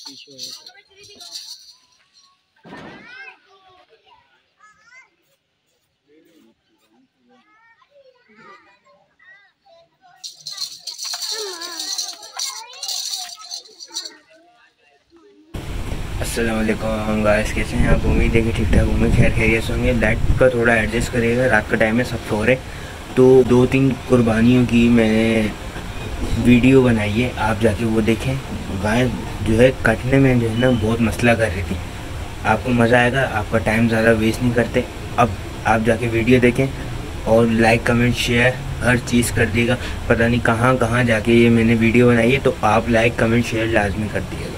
अस्सलाम वालेकुम गाइस, कैसे हैं आप? उम्मीद है कि ठीक ठाक होंगे, खैर खैरियत से होंगे। लाइट का थोड़ा एडजस्ट करिएगा, रात का टाइम है, सब सो रहे। तो 2-3 कुर्बानियों की मैंने वीडियो बनाई है, आप जाके वो देखें। गाय जो है काटने में जो है ना बहुत मसला कर रही थी। आपको मज़ा आएगा, आपका टाइम ज़्यादा वेस्ट नहीं करते। अब आप जाके वीडियो देखें और लाइक कमेंट शेयर हर चीज़ कर दिएगा। पता नहीं कहाँ कहाँ जाके ये मैंने वीडियो बनाई है, तो आप लाइक कमेंट शेयर लाजमी कर दिएगा।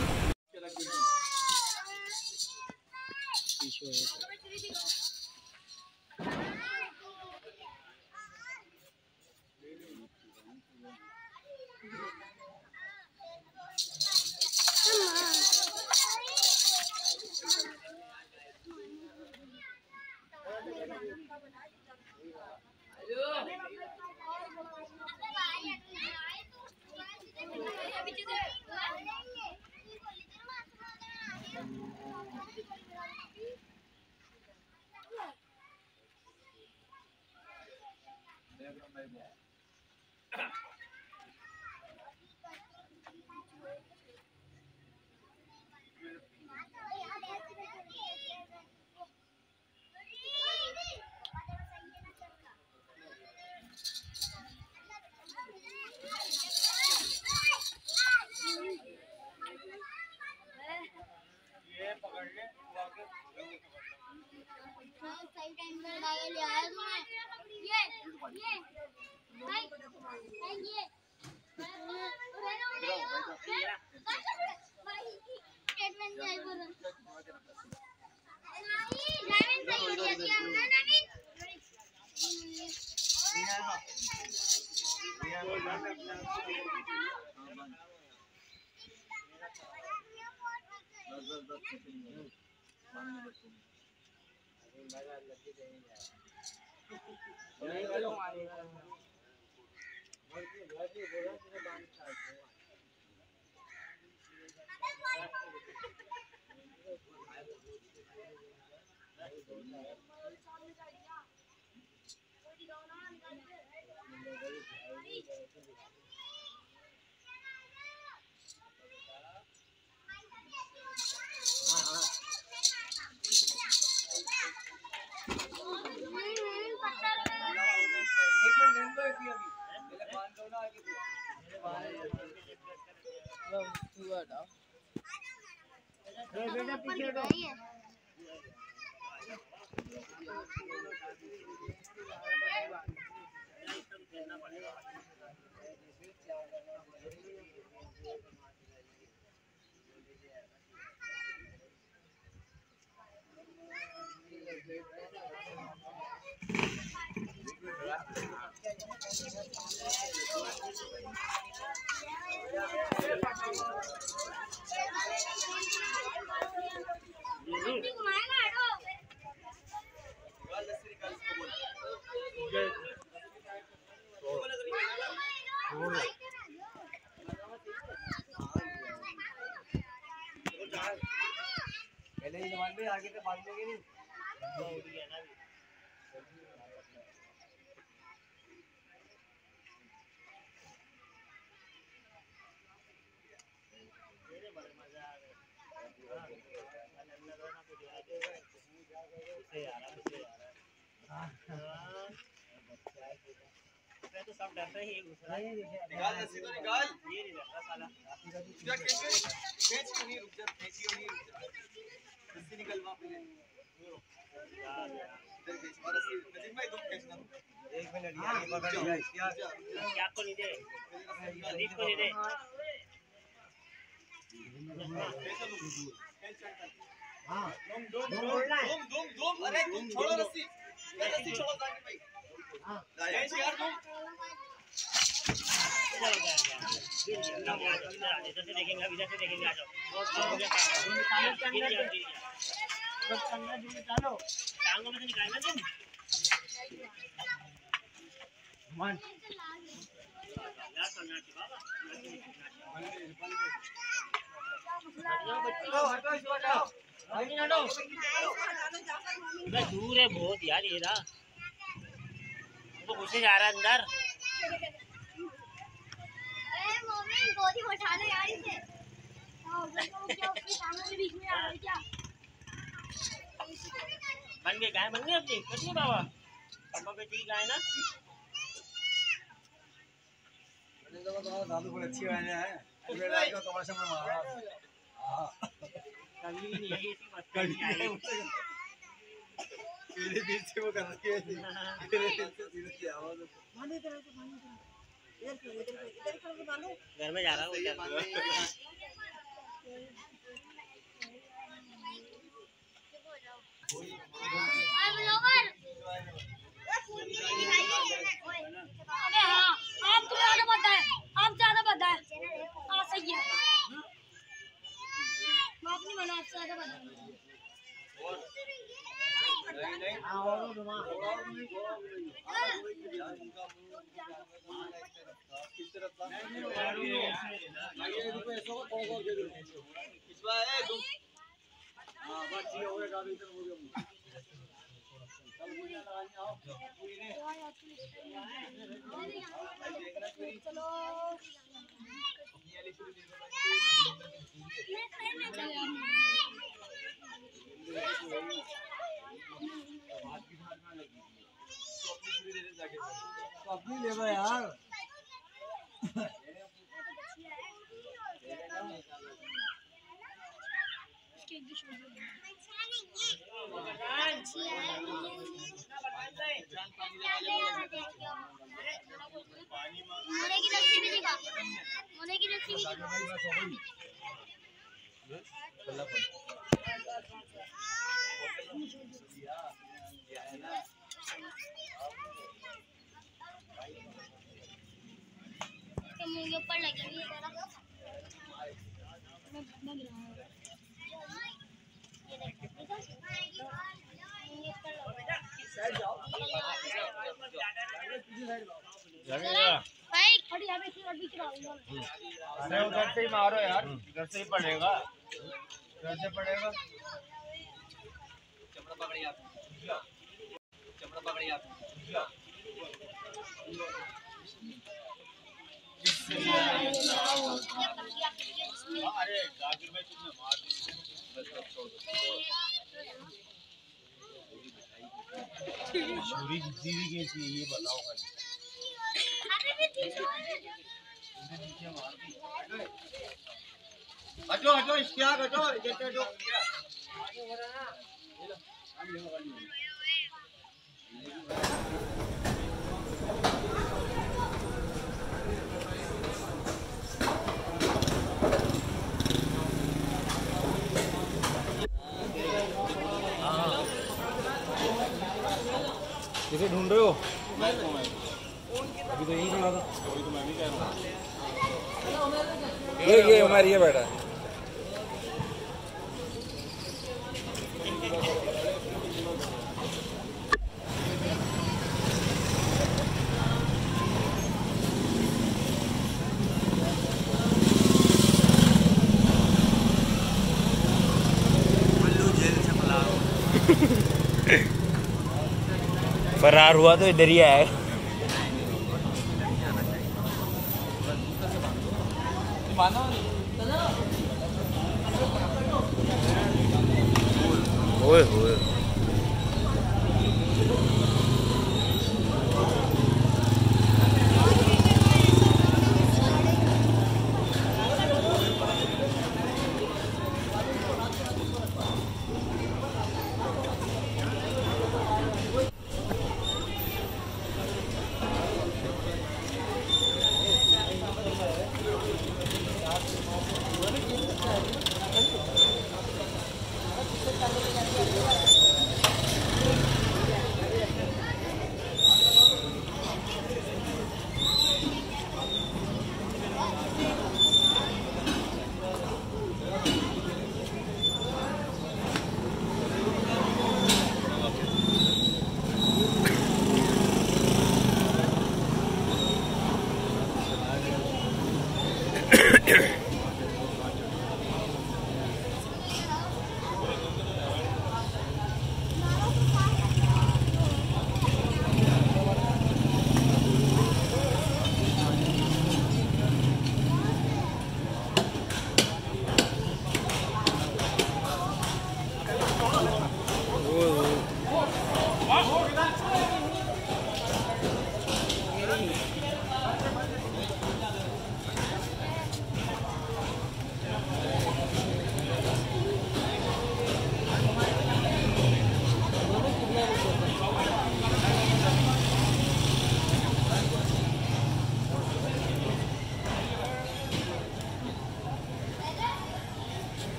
आगे तो बात नहीं। तो सब डरते ही निकाल रस्सी तो निकाल, ये नहीं डरता साला। रुक जा, खींच नहीं, रुक जा, खींचियो नहीं, रस्सी निकलवा पहले। इधर खींच और रस्सी नजीम भाई तुम खींचना। 1 मिनट यार, पकड़ लिया क्या को नहीं दे, अजीत को नहीं दे। हां तुम अरे तुम छोड़ो रस्सी, रस्सी छोड़ो जाके भाई। हां खींच यार तुम। इधर से देखेंगे, इधर से देखेंगे, आ जाओ। निकालो टांगों में से निकालना तुम। मन यार करना चाहिए बाबा। दूर है बहुत यार ये रहा, तो घुसे जा रहा है अंदर। गोदी उठा ले यार इसे। बन गए गाय, बन गई अपनी कटिए बाबा, पापा बेटी गाय ना। दादू बड़ी अच्छी गाय है, तमाशा में मारा कभी भी नहीं है ऐसी मस्ती नहीं आई। मेरे दिल से वो कर रही है, मेरे दिल से सीधी आवाज। मानो इधर से, मानो इधर मानो। घर में जा रहा हूँ क्या? अबे हाँ, आप तो ज़्यादा पता है, आप ज़्यादा पता है, हाँ सही है। बात नहीं बना, आप ज़्यादा पता है। अपनी ले लो यार। होने की रस्सी भी दिखा, होने की रस्सी भी दिखा। मुंह के ऊपर लगी हुई है भाई खड़ी है अरे उधर से ही मारो यार, इधर से ही पड़ेगा, इधर से पड़ेगा। चमड़ा पकड़ी आप, चमड़ा पकड़ी आप। अरे जाकिर भाई तुमने मार दी, बस अब छोड़ दो। छुरी जितनी भी कैसी है ये बताओ खाली। हटो हटो इसके आगे हटो, इधर हटो। किसे ढूंढ रहे हो? अभी तो यही सुना था। तो मैं भी कह रहा हूँ ये हमारी ये बैठा है। फरार हुआ तो इधर ही आया। ओए ओए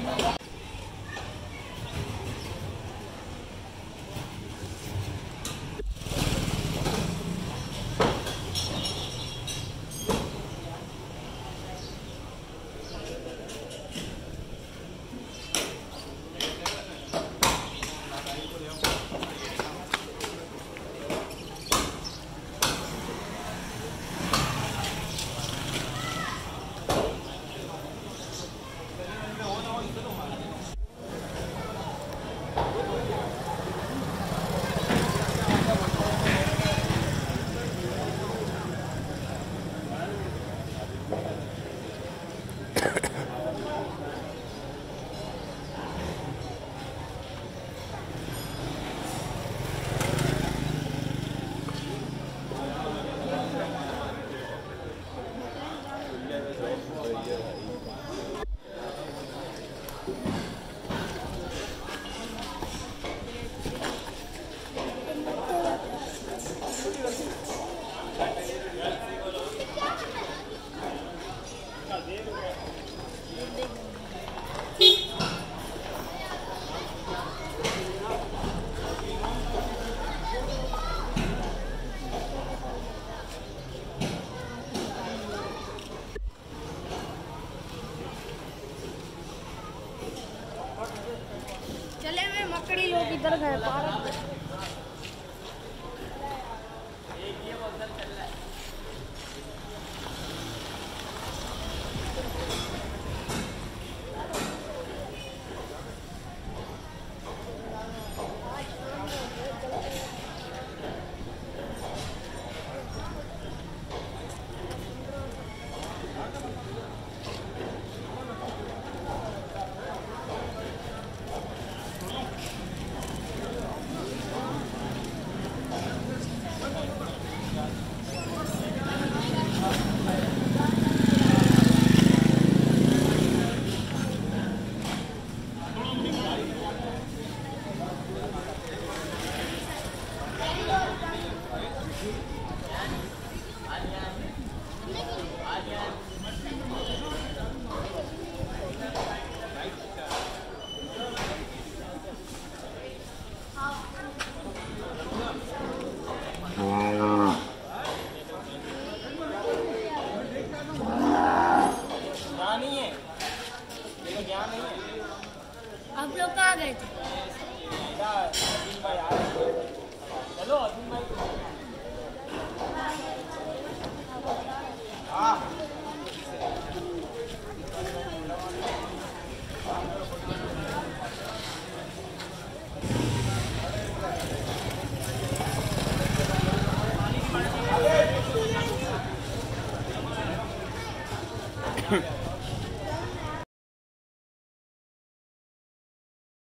चले में मकड़ी लोग इधर गए पार्क। आप लोग कहाँ गए थे? चलो अर्जुन भाई हाँ